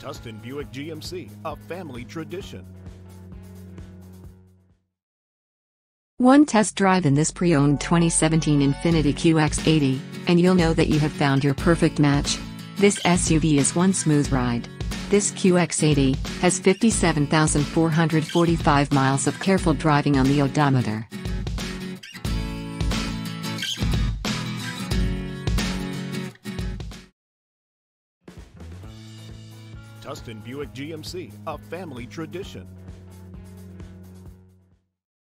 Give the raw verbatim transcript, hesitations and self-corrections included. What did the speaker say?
Tustin Buick G M C, a family tradition. One test drive in this pre-owned twenty seventeen INFINITI Q X eighty, and you'll know that you have found your perfect match. This S U V is one smooth ride. This Q X eighty has fifty-seven thousand four hundred forty-five miles of careful driving on the odometer. Tustin Buick G M C, a family tradition.